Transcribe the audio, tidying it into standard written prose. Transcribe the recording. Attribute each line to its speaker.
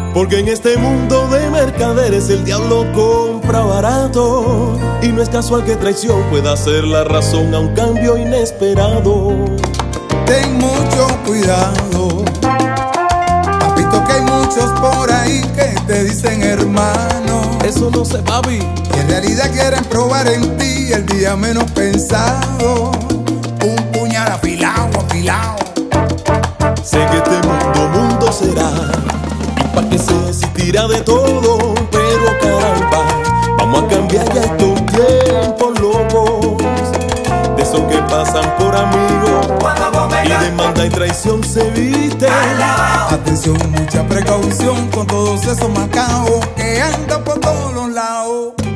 Speaker 1: Porque en este mundo de mercaderes el diablo compra barato, y no es casual que traición pueda ser la razón a un cambio inesperado.
Speaker 2: Ten mucho cuidado, papito, que hay muchos por ahí que te dicen hermano.
Speaker 1: Eso no sé, papi.
Speaker 2: Y en realidad quieren probar en ti el día menos pensado. Un puñal afilado, afilado.
Speaker 1: Sé que este mundo será, y pa' que se existirá de todo, pero caramba, vamos a cambiar ya estos tiempos locos, de esos que pasan por amigos y de maldad y traición se viste.
Speaker 2: Atención, mucha precaución con todos esos macabros que andan por todos los lados.